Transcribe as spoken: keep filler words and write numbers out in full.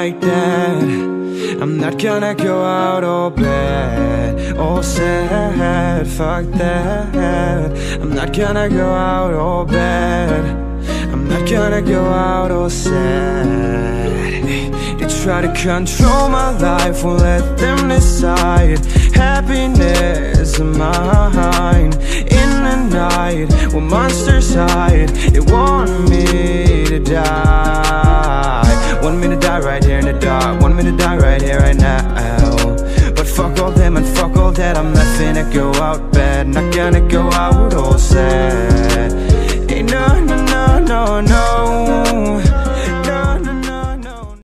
like that. I'm not gonna go out all bad, all sad, fuck that. I'm not gonna go out all bad, I'm not gonna go out all sad. They try to control my life, won't let them decide. Happiness of mine. In the night, when monsters hide, they want me to die. Want me to die right here in the dark, want me to die right here, right now. But fuck all them and fuck all that, I'm not finna go out bad, not gonna go out all sad. Hey, no, no, no, no, no.